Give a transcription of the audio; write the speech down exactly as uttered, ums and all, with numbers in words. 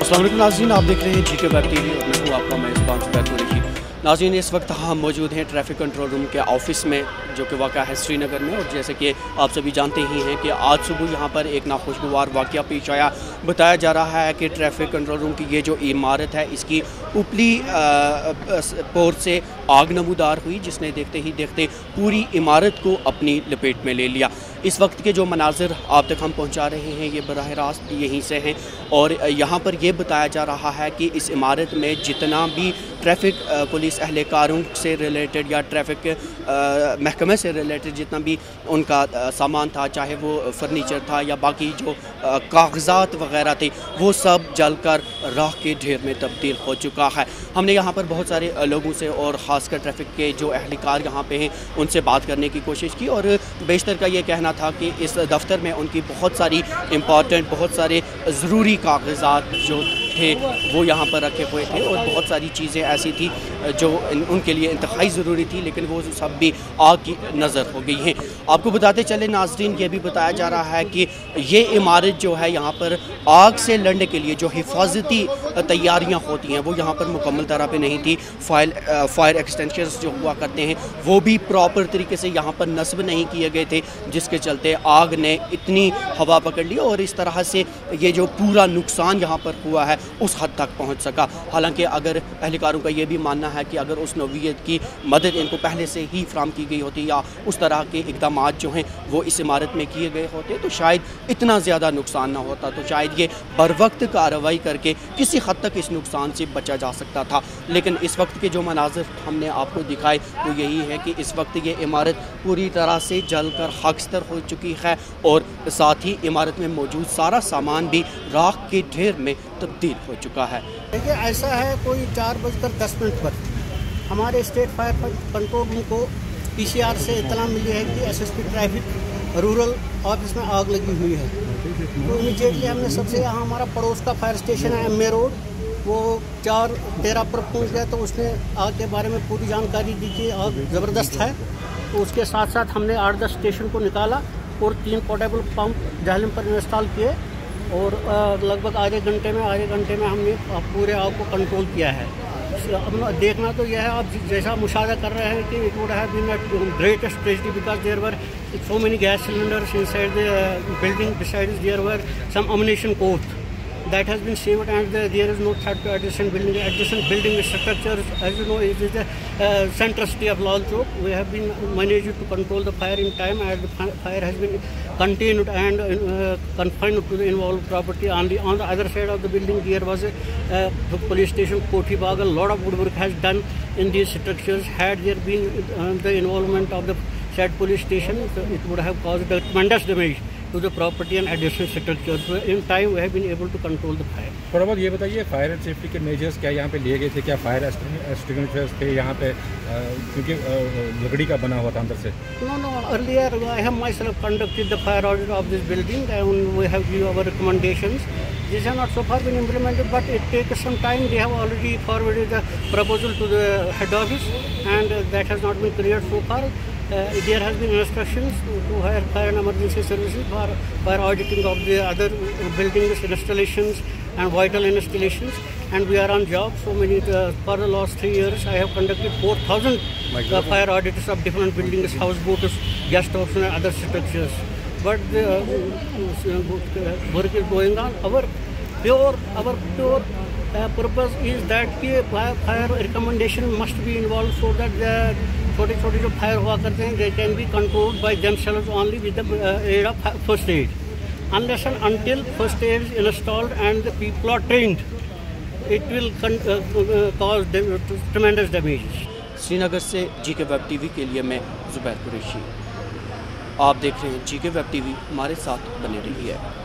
अस्सलाम वालेकुम नाज़रीन, आप देख रहे हैं जी के वेब टीवी और मैं हूँ आपका मेज़बान ज़ुबैर कुरैशी। नाज़रीन, इस वक्त हम मौजूद हैं ट्रैफिक कंट्रोल रूम के ऑफ़िस में, जो कि वाक़ा है श्रीनगर में। और जैसे कि आप सभी जानते ही हैं कि आज सुबह यहाँ पर एक नाखुशगवार वाक़या पेश आया। बताया जा रहा है कि ट्रैफिक कंट्रोल रूम की ये जो इमारत है, इसकी ऊपरी पोर से आग नमूदार हुई, जिसने देखते ही देखते पूरी इमारत को अपनी लपेट में ले लिया। इस वक्त के जो मनाज़िर आप तक हम पहुँचा रहे हैं, ये बराह रास्त यहीं से हैं। और यहाँ पर यह बताया जा रहा है कि इस इमारत में जितना भी ट्रैफिक पुलिस अहलकारों से रिलेटेड या ट्रैफिक महकमे से रिलेटेड जितना भी उनका आ, सामान था, चाहे वो फर्नीचर था या बाकी जो कागज़ात वगैरह थे, वो सब जलकर राख के ढेर में तब्दील हो चुका है। हमने यहाँ पर बहुत सारे लोगों से और ख़ासकर ट्रैफिक के जो अहलकार यहाँ पे हैं, उनसे बात करने की कोशिश की। और बेशतर का ये कहना था कि इस दफ्तर में उनकी बहुत सारी इम्पॉर्टेंट, बहुत सारे ज़रूरी कागज़ात जो थे वो यहाँ पर रखे हुए थे, और बहुत सारी चीज़ें ऐसी थी जो उनके लिए इंतहाई ज़रूरी थी, लेकिन वो सब भी आग की नज़र हो गई हैं। आपको बताते चले नाज़रीन, ये भी बताया जा रहा है कि ये इमारत जो है, यहाँ पर आग से लड़ने के लिए जो हिफाजती तैयारियाँ होती हैं, वो यहाँ पर मुकम्मल तरह पे नहीं थी। फायर फायर एक्सटेंशंस जो हुआ करते हैं, वो भी प्रॉपर तरीके से यहाँ पर नस्ब नहीं किए गए थे, जिसके चलते आग ने इतनी हवा पकड़ ली और इस तरह से ये जो पूरा नुकसान यहाँ पर हुआ है उस हद तक पहुँच सका। हालांकि अगर अहलकारों का ये भी मानना है कि अगर उस नौइयत की मदद इनको पहले से ही फ्राहम की गई होती या उस तरह के इकदाम जो हैं वो इस इमारत में किए गए होते, तो शायद इतना ज़्यादा नुकसान ना होता, तो शायद ये बर वक्त कार्रवाई करके किसी हद तक इस नुकसान से बचा जा सकता था। लेकिन इस वक्त के जो मनाज़िर हमने आपको दिखाए वो यही है कि इस वक्त ये इमारत पूरी तरह से जलकर खाकस्तर हो चुकी है, और साथ ही इमारत में मौजूद सारा सामान भी राख के ढेर में तब्दील हो चुका है। देखिए, ऐसा है कोई चार बजकर दस मिनट पर हमारे स्टेट फायर कंट्रोल रूम को पीसीआर से इत्तला मिली है कि एसएसपी ट्रैफिक रूरल ऑफिस में आग लगी हुई है। तो इमीडिएटली हमने सबसे, यहाँ हमारा पड़ोस का फायर स्टेशन है एम ए रोड, वो चार तेरह पर पहुँच गया, तो उसने आग के बारे में पूरी जानकारी दी कि आग ज़बरदस्त है। तो उसके साथ साथ हमने आठ दस स्टेशन को निकाला और तीन पोर्टेबल पंप जहलम पर इंस्टॉल किए, और लगभग आधे घंटे में आधे घंटे में हमने पूरे आग को कंट्रोल किया है। अब देखना तो यह है, आप जैसा मुशाहिदा कर रहे हैं कि it would have been a greatest tragedy because there were so many gas cylinders inside the building, besides there were some ammunition court that has been saved, and the, there is no threat to adjacent building. Adjacent building structures, as you know, it is the uh, central city of Lal Chowk. We have been managed to control the fire in time, and the fire has been contained and uh, confined to the involved property. On the on the other side of the building, there was a uh, the police station, Koti Bagh. A lot of woodwork has done in these structures. Had there been uh, the involvement of the said police station, it would have caused a tremendous damage to the property and adjacent structures. So in time we have been able to control the fire. थोड़ा बहुत ये बताइए, fire and safety के measures क्या यहाँ पे लिए गए थे? क्या फायर एक्सटिंग्विशर्स थे यहाँ पे, क्योंकि लकड़ी का बना हुआ था अंदर से? No, no. Earlier I have myself conducted the fire audit of this building, and we have given our recommendations. These have not so far been implemented, but it takes some time. They have already forwarded the proposal to the head office, and that has not been cleared so far. Uh, there has been instructions to hire fire and emergency services for fire auditing of the other buildings, installations and vital installations, and we are on job. So many uh, for the last three years I have conducted four thousand uh, fire audits of different buildings, houseboats, guest houses and other structures. But the uh, work is going on. Our pure, our pure uh, purpose is that the fire recommendation must be involved, so that the छोटे छोटे जो fire हुआ करते हैं, they can be controlled by themselves only with the uh, aid of first aid. Unless and until first aid is installed and the people are trained, it will con uh, uh, cause tremendous damage. Srinagar से जी के web TV के लिए मैं ज़ुबैर कुरैशी। आप देख रहे हैं जी के वेब टीवी, हमारे साथ बने रहिए।